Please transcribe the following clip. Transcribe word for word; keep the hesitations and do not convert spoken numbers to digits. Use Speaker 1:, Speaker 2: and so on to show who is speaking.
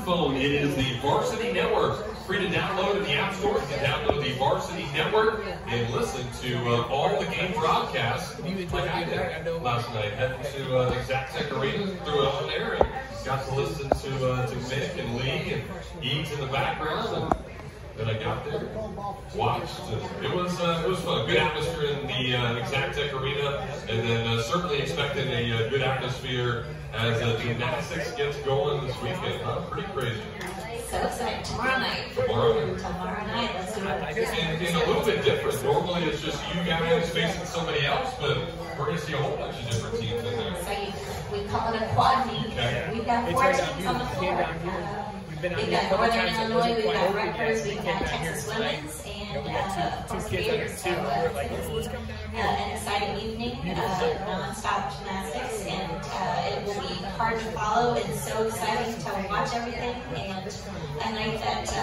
Speaker 1: phone. It is the Varsity Network. Free to download in the App Store. You can download the Varsity Network and listen to uh, all the game broadcasts like I did last night. Heading to uh, the Exactech Arena, threw it on there, and got to listen to uh, to Mick and Lee and Eads in the background. And then I got there, watched. And it was uh, it was fun. Good atmosphere in the uh, Exactech Arena, and then uh, certainly expecting a uh, good atmosphere as uh, gymnastics gets going this weekend. Huh? Pretty crazy.
Speaker 2: So excited. Tomorrow night.
Speaker 1: Tomorrow night.
Speaker 2: Tomorrow night. Let's do it.
Speaker 1: And, and a little bit different. Normally it's just you guys facing somebody else, but we're going to see a whole bunch of different teams in there.
Speaker 2: So you, we call it a quad meet.
Speaker 1: Okay.
Speaker 2: We've got four teams on the floor. Um, we've got Northern Illinois, we've got Rutgers, we've got Texas Women's, and uh, of course Gators. So uh, it's uh, an exciting evening, uh, non-stop gymnastics, and uh, it will be hard to follow. It's so exciting to watch everything, and a night that uh,